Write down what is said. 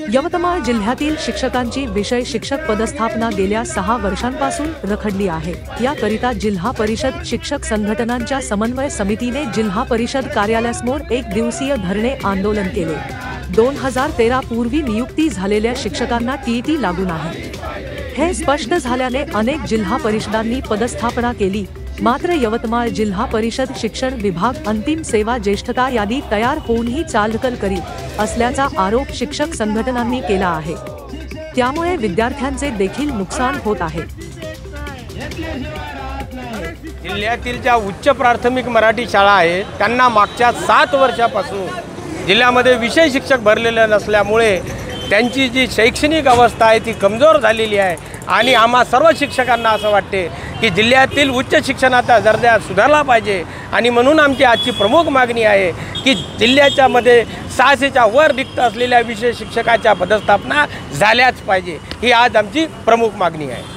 यवतमाळ जिल्ह्यातील शिक्षकांची विषय शिक्षक पदस्थापना गेल्या 6 वर्षांपासून रखडली आहे। याकरिता जिल्हा परिषद शिक्षक संघटनांच्या समन्वय समितीने जिल्हा परिषद कार्यालयासमोर 1 दिवसीय धरणे आंदोलन केले। 2013 पूर्वी नियुक्ती झालेल्या शिक्षकांना टीईटी लागू नाही, हे स्पष्ट झाल्याने अनेक जिल्हा परिषदांनी पदस्थापना केली। मात्र यवतमाळ जिल्हा परिषद शिक्षण विभाग अंतिम सेवा ज्येष्ठता यादी तयार होऊनही चालढकल करीत असल्याचा आरोप शिक्षक संघटनांनी केला आहे। त्यामुळे विद्यार्थ्यांचे देखील नुकसान होत आहे। जिल्ह्यातील ज्या उच्च प्राथमिक मराठी शाळा आहेत त्यांना मागच्या 7 वर्षापासून जिल्ह्यामध्ये विषय शिक्षक भरलेले नसल्यामुळे त्यांची जी शैक्षणिक अवस्था आहे ती कमजोर झालेली आहे आणि आम्हा सर्व शिक्षकांना असं वाटते की जिल्ह्यातील उच्च शिक्षणाचा दर्जा सुधारला पाहिजे आणि म्हणून आमची आजची प्रमुख मागणी आहे की जिल्ह्याच्या मध्ये 600च्या वर रिक्त असलेल्या विषय शिक्षकाच्या पदस्थापना झाल्याच पाहिजे, ही आज आमची प्रमुख मागणी आहे।